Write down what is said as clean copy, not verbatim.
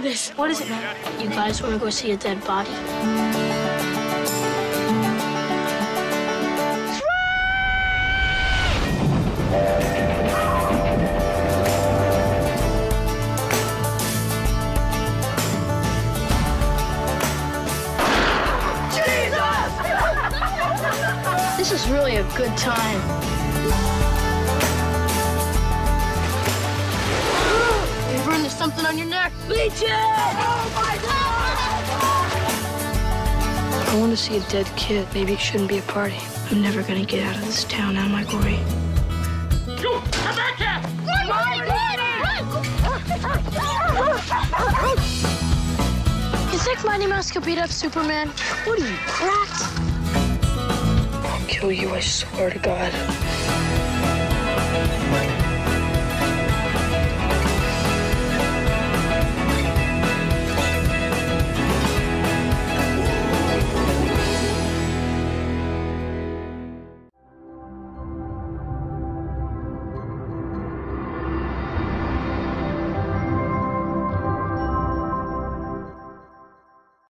this. What is it, man? You guys want to go see a dead body? This is really a good time. You burned there's something on your neck. Legion! Oh my God! I want to see a dead kid. Maybe it shouldn't be a party. I'm never gonna get out of this town, am I, Corey? You, come back here! You think Mighty Mouse could beat up Superman? What are you, cracked? I'll kill you, I swear to God.